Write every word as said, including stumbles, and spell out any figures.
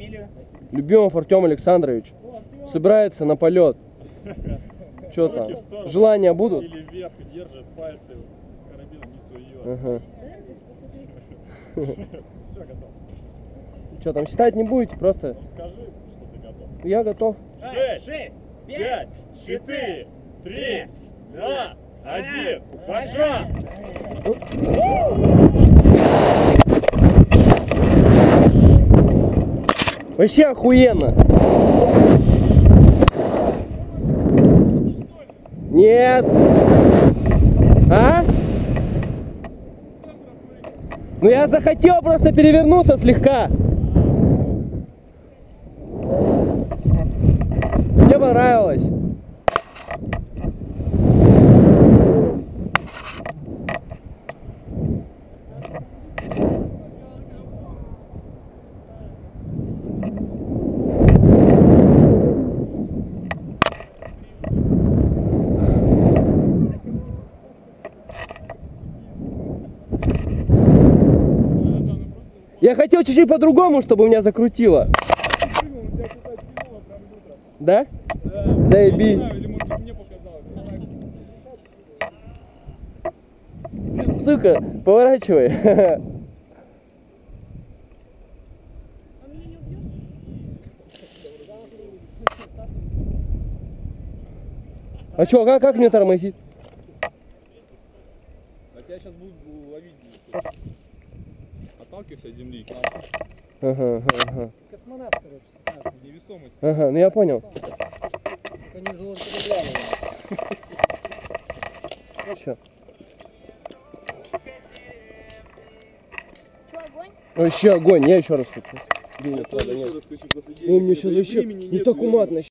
фамилию? Любимов Артем Александрович. Собирается на полет. Что там? Желания будут? Или вверх держит пальцы, карабин не сует. Ага. Все, готов. Что там, считать не будете? Просто... Ну скажи, что ты готов. Я готов. Шесть, пять, четыре, три, два, один. Пошел! Вообще охуенно. Нет. А? Ну я захотел просто перевернуться слегка. Мне понравилось. Я хотел чуть-чуть по-другому, чтобы меня закрутило. Да? Да. Заеби. Или может мне показалось. Сука, поворачивай. А чё, как, как мне тормозит? А тебя сейчас будут ловить. Отталкивайся от земли. Ага, ага, ага. Космонавт, короче. Невесомость. Ага, ну я понял. Они взломали. Чё? Что, огонь? Вообще огонь, я еще раз хочу. Блин, Я правда, тоже нет. еще раз хочу после Ну, мне денег. сейчас Да и вообще времени не нет, так времени. уматно.